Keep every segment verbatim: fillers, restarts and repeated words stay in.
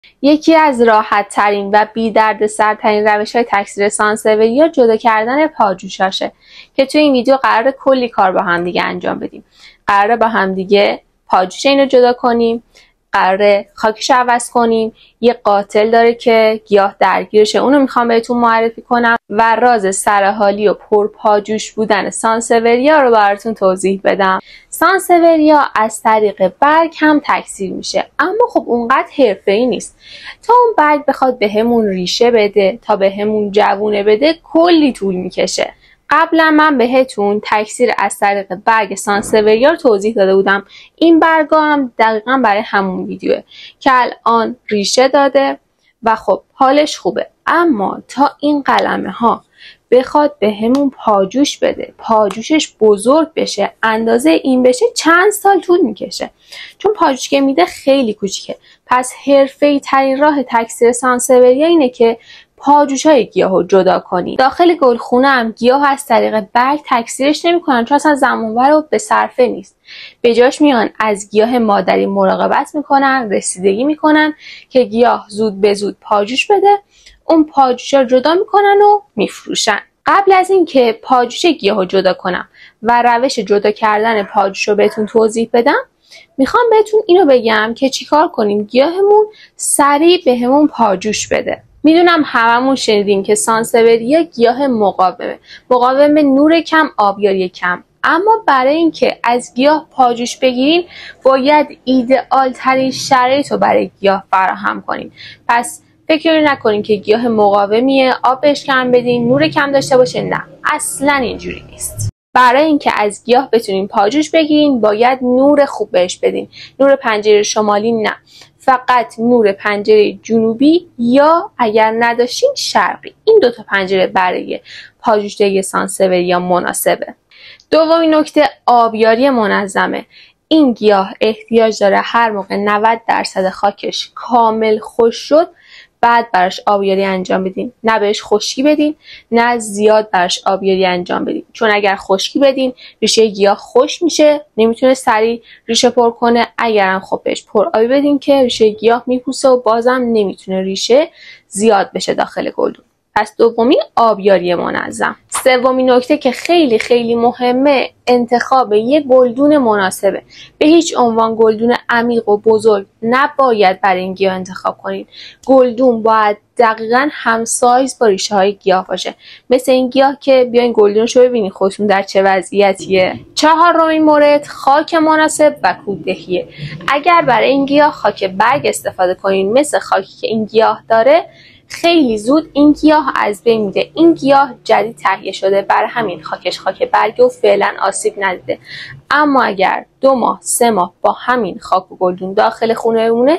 یکی از راحت ترین و بی درد سرترین روش های تکثیر سانسوریا جدا کردن پاجوشاشه که توی این ویدیو قراره کلی کار با هم دیگه انجام بدیم. قراره با هم دیگه پاجوش اینو جدا کنیم، قراره خاکش عوض کنیم، یه قاتل داره که گیاه درگیرشه اونو میخوام بهتون معرفی کنم و راز سرحالی و پرپاجوش بودن سانسوریا رو براتون توضیح بدم. سانسوریا از طریق برگ هم تکثیر میشه، اما خب اونقدر حرفه‌ای نیست. تا اون برگ بخواد بهمون ریشه بده، تا بهمون جوونه بده، کلی طول میکشه. قبلا من بهتون تکثیر از طریق برگ سانسوریا رو توضیح داده بودم. این برگا هم دقیقا برای همون ویدیوه که الان ریشه داده و خب حالش خوبه. اما تا این قلمه ها بخواد به همون پاجوش بده، پاجوشش بزرگ بشه، اندازه این بشه، چند سال طول میکشه. چون پاجوش که میده خیلی کوچیکه. پس حرفه‌ای ترین راه تکثیر سانسوریا اینه که پاجوش های گیاه رو جدا کنید. داخل گلخونه هم گیاه از طریق برگ تکثیرش نمیکنن چون اصلا زمانبر و به صرفه نیست. به جاش میان از گیاه مادری مراقبت میکنن، رسیدگی میکنن که گیاه زود به زود پاجوش بده. اون پاجوش رو جدا میکنن و میفروشن. قبل از اینکه پاجوش گیاه رو جدا کنم و روش جدا کردن پاجوش رو بهتون توضیح بدم، میخوام بهتون اینو بگم که چیکار کنیم گیاهمون سریع بهمون پاجوش بده. میدونم هممون شنیدین که سانسوریا گیاه مقاومه، مقاوم نور کم، آبیاری کم. اما برای اینکه از گیاه پاجوش بگیرین باید ایدئال ترین شرایط رو برای گیاه فراهم کنین. پس فکر نکنین که گیاه مقاومیه، آب بهش کم بدین، نور کم داشته باشه. نه، اصلا اینجوری نیست. برای اینکه از گیاه بتونین پاجوش بگیرین باید نور خوب بهش بدین. نور پنجره شمالی نه، فقط نور پنجره جنوبی یا اگر نداشتین شرقی. این دوتا پنجره برای پاجوشدهی سانسوریا مناسبه. دومین نکته آبیاری منظمه. این گیاه احتیاج داره هر موقع نود درصد خاکش کامل خشک شد بعد براش آبیاری انجام بدین. نه بهش خشکی بدین، نه زیاد براش آبیاری انجام بدین. چون اگر خشکی بدین ریشه گیاه خشک میشه، نمیتونه سریع ریشه پر کنه. اگرم خب بهش پر آبی بدین که ریشه گیاه میپوسه و بازم نمیتونه ریشه زیاد بشه داخل گلدون. پس دومی آبیاری منظم. سومین نکته که خیلی خیلی مهمه انتخاب یک گلدون مناسبه. به هیچ عنوان گلدون عمیق و بزرگ نباید برای این گیاه انتخاب کنید. گلدون باید دقیقاً همسایز با ریشه های گیاه باشه. مثل این گیاه که بیاین گلدونشو ببینید خودتون در چه وضعیتیه. چهارمین مورد خاک مناسب و کوددهیه. اگر برای این گیاه خاک برگ استفاده کنین مثل خاکی که این گیاه داره، خیلی زود این گیاه از بین میره. این گیاه جدید تهیه شده، بر همین خاکش خاک برگه و فعلا آسیب ندیده. اما اگر دو ماه سه ماه با همین خاک و گلدون داخل خونه بمونه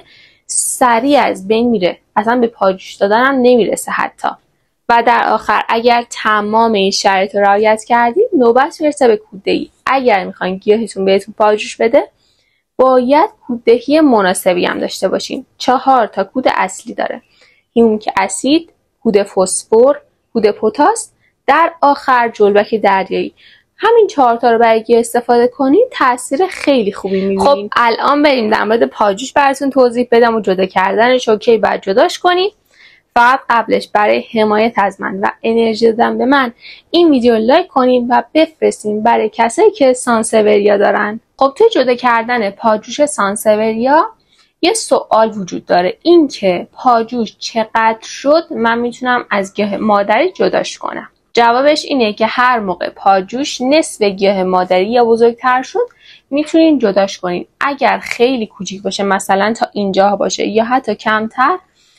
سریع از بین میره، اصلا به پاجوش دادن هم نمیرسه حتی. و در آخر اگر تمام این شرایط رو رعایت کردید نوبت میرسه به کوددهی. اگر میخواین گیاهتون بهتون پاجوش بده باید کوددهی مناسبی هم داشته باشین. چهار تا کود اصلی داره: هیومیک اسید، کود فسفر، کود پتاس، در آخر جلبک دریایی. همین چهار تا رو برای گیاه استفاده کنید تاثیر خیلی خوبی می‌بینید. خب الان بریم در مورد پاجوش براتون توضیح بدم و جدا کردنش و کی باید جداش کنید. فقط قبلش برای حمایت از من و انرژی دادن به من این ویدیو لایک کنید و بفرستین برای کسایی که سانسوریا دارن. خب توی جدا کردن پاجوش سانسوریا یه سوال وجود داره، این که پاجوش چقدر شد من میتونم از گیاه مادری جداش کنم؟ جوابش اینه که هر موقع پاجوش نصف گیاه مادری یا بزرگتر شد میتونین جداش کنین. اگر خیلی کوچیک باشه، مثلا تا اینجا باشه یا حتی کمتر،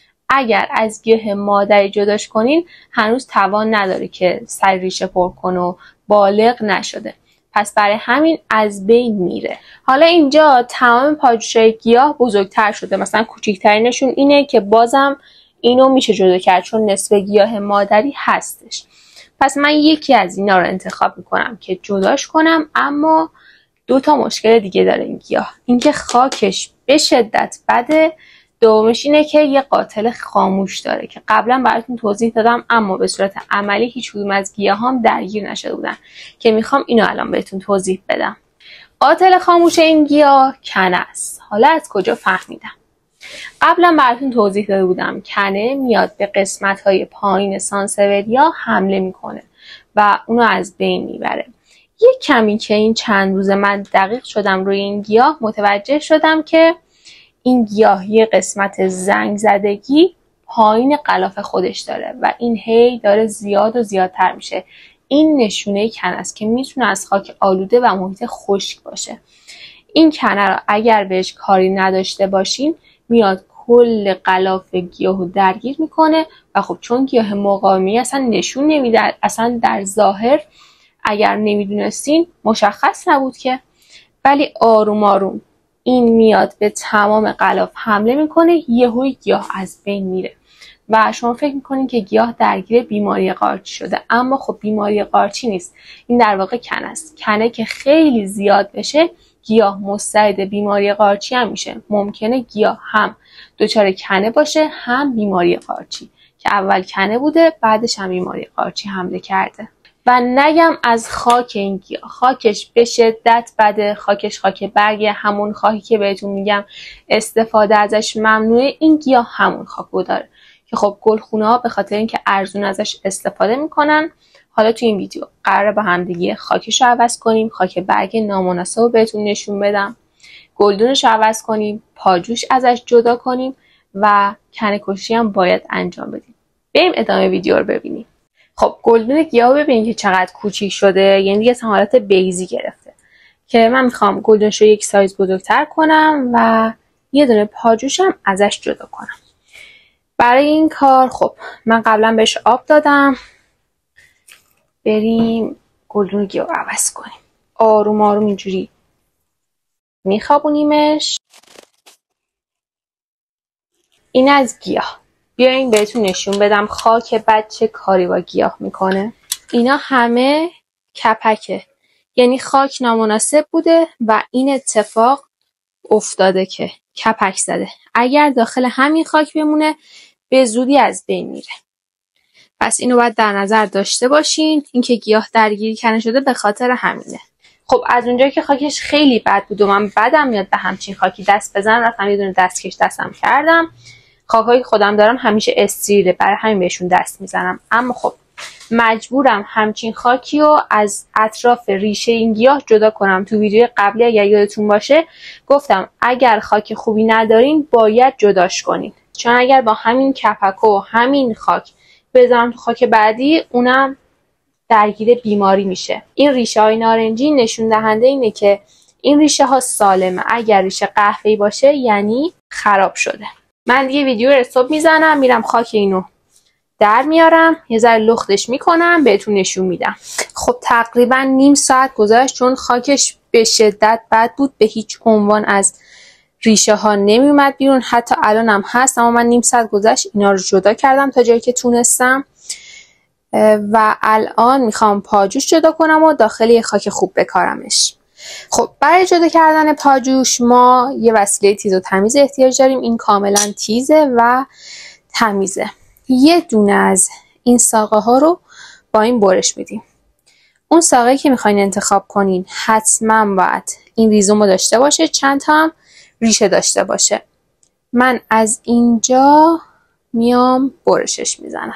اگر از گیاه مادری جداش کنین هنوز توان نداره که سر ریشه پر کنه و بالغ نشده. پس برای همین از بین میره. حالا اینجا تمام پاجوشای گیاه بزرگتر شده، مثلا کوچکترینشون اینه که بازم اینو میشه جدا کرد چون نصف گیاه مادری هستش. پس من یکی از اینا رو انتخاب میکنم که جداش کنم. اما دو تا مشکل دیگه داره این گیاه، اینکه خاکش به شدت بده. دومش اینه که یه قاتل خاموش داره که قبلا براتون توضیح دادم اما به صورت عملی هیچ کدوم از گیاهام درگیر نشده بودن که میخوام اینو الان بهتون توضیح بدم. قاتل خاموش این گیاه کنه است. حالا از کجا فهمیدم؟ قبلا براتون توضیح داده بودم کنه میاد به قسمت های پایین سانسوریا حمله میکنه و اونو از بین میبره. یک کمی که این چند روز من دقیق شدم روی این گیاه، متوجه شدم که این گیاه یه قسمت زنگ زدگی پایین غلاف خودش داره و این هی داره زیاد و زیادتر میشه. این نشونه کنه است که میتونه از خاک آلوده و محیط خشک باشه. این کنه رو اگر بهش کاری نداشته باشین میاد کل غلاف گیاهو درگیر میکنه و خب چون گیاه مقاومی اصلا نشون نمیده، اصلا در ظاهر اگر نمیدونستین مشخص نبود که، ولی آروم آروم این میاد به تمام غلاف حمله میکنه، یهو گیاه از بین میره و شما فکر میکنین که گیاه درگیر بیماری قارچی شده، اما خب بیماری قارچی نیست، این در واقع کنه است. کنه که خیلی زیاد بشه گیاه مستعد بیماری قارچی هم میشه. ممکنه گیاه هم دچار کنه باشه هم بیماری قارچی، که اول کنه بوده بعدش هم بیماری قارچی حمله کرده. و نگم از خاک این گیاه، خاکش به شدت بده، خاکش خاک برگ، همون خاکی که بهتون میگم استفاده ازش ممنوعه، این گیاه همون خاکو داره که خب گلخونه ها به خاطر اینکه ارزون ازش استفاده میکنن. حالا تو این ویدیو قراره با هم دیگه خاکش رو عوض کنیم، خاک برگ نامناسب رو بهتون نشون بدم، گلدونش رو عوض کنیم، پاجوش ازش جدا کنیم و کنه کشی هم باید انجام بدیم. بریم ادامه ویدیو رو ببینیم. خب گلدون گیاه ببینید که چقدر کوچیک شده، یعنی دیگه حالت بیزی گرفته که من میخوام گلدونش رو یک سایز بزرگتر کنم و یه دونه پاجوشم ازش جدا کنم. برای این کار خب من قبلا بهش آب دادم، بریم گلدون گیاه رو عوض کنیم. آروم آروم اینجوری میخوابونیمش. این از گیاه. بیاین بهتون نشون بدم خاک بد چه کاری با گیاه میکنه. اینا همه کپکه، یعنی خاک نامناسب بوده و این اتفاق افتاده که کپک زده. اگر داخل همین خاک بمونه به زودی از بین میره. پس اینو باید در نظر داشته باشین، اینکه گیاه درگیری کنه شده به خاطر همینه. خب از اونجایی که خاکش خیلی بد بود و من بدم میاد به همچین خاکی دست بزنم، رفتم یه دونه دستکش دستم کردم. خاکایی خودم دارم همیشه استریله، برای همین بهشون دست میزنم. اما خب مجبورم همچین خاکی رو از اطراف ریشه این گیاه جدا کنم. تو ویدیو قبلی اگر یادتون باشه گفتم اگر خاک خوبی ندارین باید جداش کنین، چون اگر با همین کپک و همین خاک بذارم تو خاک بعدی اونم درگیر بیماری میشه. این ریشه های نارنجی نشون دهنده اینه که این ریشه ها سالمه. اگر ریشه قهوه‌ای باشه یعنی خراب شده. من دیگه ویدیو رو استاپ میزنم، میرم خاک اینو در میارم، یه ذره لختش میکنم بهتون نشون میدم. خب تقریبا نیم ساعت گذشت، چون خاکش به شدت بد بود، به هیچ عنوان از ریشه ها نمیومد بیرون. حتی الانم هست، اما من نیم ساعت گذشت اینا رو جدا کردم تا جایی که تونستم و الان میخوام پاجوش جدا کنم و داخل یه خاک خوب بکارمش. خب برای جدا کردن پاجوش ما یه وسیله تیز و تمیز احتیاج داریم. این کاملا تیزه و تمیزه. یه دونه از این ساقه ها رو با این برش میدیم. اون ساقه‌ای که میخواین انتخاب کنین حتما باید این ریزوم رو داشته باشه، چند تا هم ریشه داشته باشه. من از اینجا میام برشش میزنم.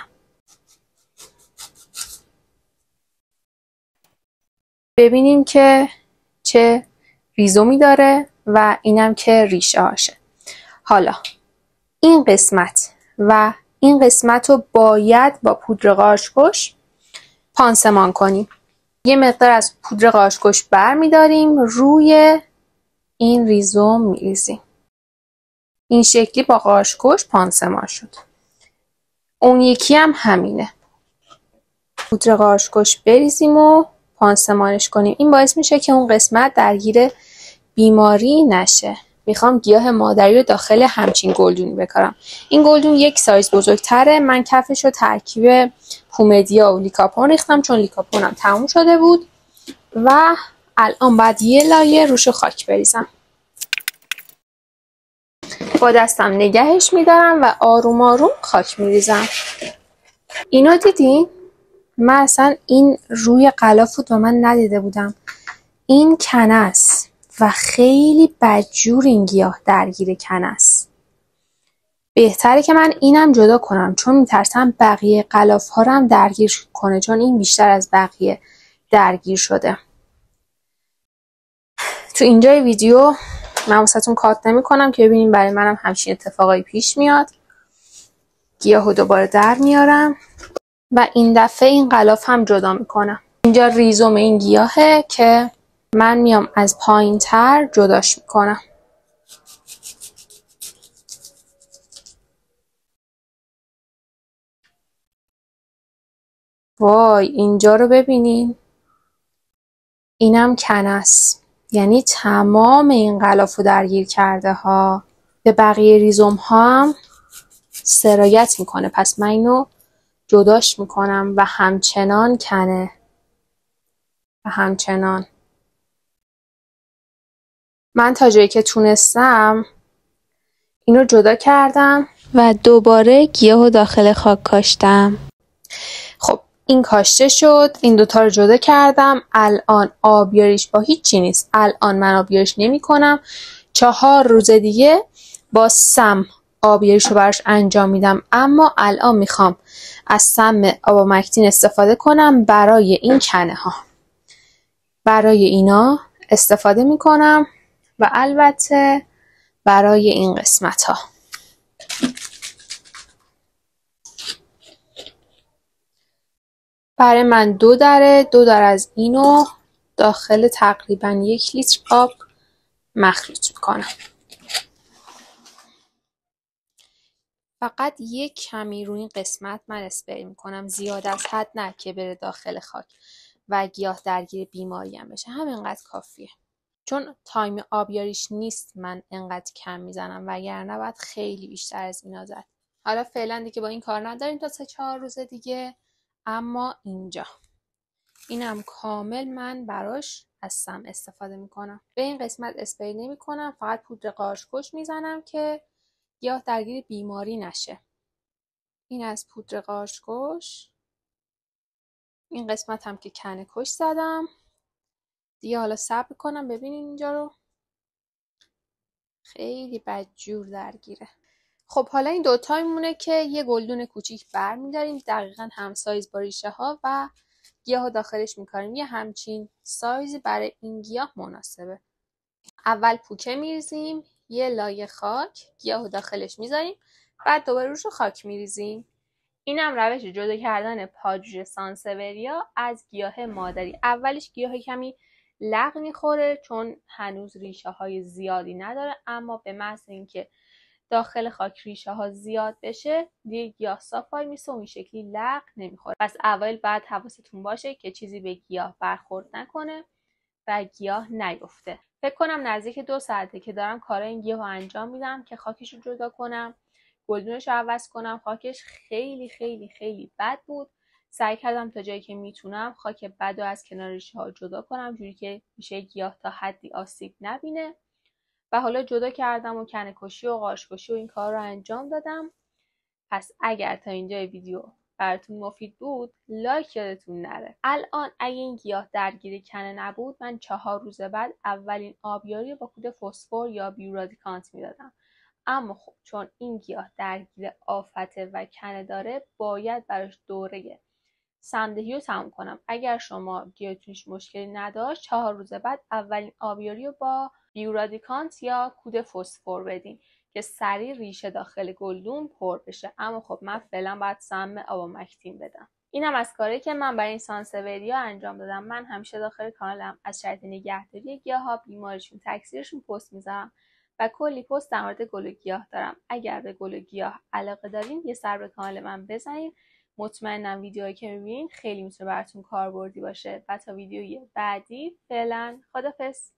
ببینیم که چه ریزومی داره و اینم که ریشه هاشه. حالا این قسمت و این قسمت رو باید با پودر قارچ‌کش پانسمان کنیم. یه مقدار از پودر قارچ‌کش بر می‌داریم، روی این ریزوم می‌ریزیم. این شکلی با قارچ‌کش پانسمان شد. اون یکی هم همینه. پودر قارچ‌کش بریزیم و پانسمانش کنیم. این باعث میشه که اون قسمت درگیر بیماری نشه. میخوام گیاه مادری رو داخل همچین گلدونی بکارم. این گلدون یک سایز بزرگتره. من کفش رو ترکیب پومدیا و لیکاپون ریختم، چون لیکاپونم تموم شده بود و الان باید یه لایه روش خاک بریزم. با دستم نگهش میدارم و آروم آروم خاک میریزم. اینو دیدین؟ من اصلا این روی غلاف بود و من ندیده بودم. این کنه است و خیلی بدجور این گیاه درگیر کنه است. بهتره که من اینم جدا کنم چون میترسم بقیه غلاف ها رو هم درگیر کنه، چون این بیشتر از بقیه درگیر شده. تو اینجای ویدیو من واسهتون کات نمی کنم که ببینیم برای منم همچین اتفاقایی پیش میاد. گیاهو دوباره در میارم و این دفعه این غلاف هم جدا میکنم. اینجا ریزوم این گیاهه که من میام از پایین تر جداش میکنم. وای اینجا رو ببینین، اینم کنه است، یعنی تمام این غلاف رو درگیر کرده ها. به بقیه ریزوم ها هم سرایت میکنه، پس من اینو جداش میکنم و همچنان کنه و همچنان. من تا جایی که تونستم اینو جدا کردم و دوباره گیاهو داخل خاک کاشتم. خب این کاشته شد، این دوتا رو جدا کردم. الان آبیاریش با هیچی نیست، الان من آبیاریش نمی کنم. چهار روز دیگه با سم آبیاریش رو براش انجام میدم، اما الان میخوام از سم آبامکتین استفاده کنم برای این کنه ها. برای اینا استفاده میکنم و البته برای این قسمت ها. برای من دو دره دو در از اینو داخل تقریبا یک لیتر آب مخلوط میکنم. فقط یک کمی روی این قسمت من اسپری میکنم، زیاد از حد نه که بره داخل خاک و گیاه درگیر بیماری هم بشه، همینقدر کافیه. چون تایم آبیاریش نیست من انقدر کم میزنم، وگرنه باید خیلی بیشتر از اینا زد. حالا فعلا دیگه با این کار نداریم تا سه چهار روز دیگه. اما اینجا اینم کامل من براش از سم استفاده میکنم. به این قسمت اسپری نمی کنم، فقط پودر قارچ‌کش میزنم که گیاه درگیر بیماری نشه. این از پودر قارچ‌کش. این قسمت هم که کنه کش زدم دیگه. حالا صبر کنم ببینین اینجا رو، خیلی بدجور درگیره. خب حالا این دوتا میمونه که یه گلدون کوچیک برمیداریم دقیقا هم سایز با ریشه ها و گیاه داخلش میکاریم. یه همچین سایزی برای این گیاه مناسبه. اول پوکه میریزیم، یه لایه خاک گیاه داخلش میذاریم، بعد دوباره روش خاک میریزیم. اینم روش جدا کردن پاجوش سانسوریا از گیاه مادری. اولش گیاه کمی لق میخوره چون هنوز ریشه های زیادی نداره، اما به محض اینکه داخل خاک ریشه ها زیاد بشه دیگه گیاه صاف وای میسه و این شکلی لق نمیخوره. پس اول بعد حواستون باشه که چیزی به گیاه برخورد نکنه و گیاه نیفته. فکر کنم نزدیک دو ساعته که دارم کار این گیاه رو انجام میدم که خاکش رو جدا کنم، گلدونش رو عوض کنم. خاکش خیلی خیلی خیلی بد بود. سعی کردم تا جایی که میتونم خاک بد رو از کنار ریشه ها جدا کنم، جوری که ریشه گیاه تا حدی آسیب نبینه. و حالا جدا کردم و کنه کشی و قارچ کشی و این کار رو انجام دادم. پس اگر تا اینجای ویدیو براتون مفید بود لایک یادتون نره. الان اگه این گیاه درگیر کنه نبود من چهار روز بعد اولین آبیاری با کود فسفر یا بیورادیکانت میدادم، اما خب چون این گیاه درگیر آفته و کنه داره باید براش دوره سمدهی رو تموم کنم. اگر شما گیاهتونش مشکلی نداشت چهار روز بعد اولین آبیاری رو با بیورادیکانت یا کود فسفر بدین که سریع ریشه داخل گلدون پر بشه. اما خب من فعلا باید سم آبامکتین بدم. اینم از کاری که من برای این سانسوریا انجام دادم. من همیشه داخل کانالم از شرط نگهداری گیاها، بیماریشون، تکثیرشون پست میذارم و کلی پست در مورد گل و گیاه دارم. اگر به گل و گیاه علاقه دارین یه سر به کانال من بزنین. مطمئنم ویدیوهایی که میبینین خیلی میتونه براتون کاربردی باشه. و تا ویدیوی بعدی فعلا خداحافظ.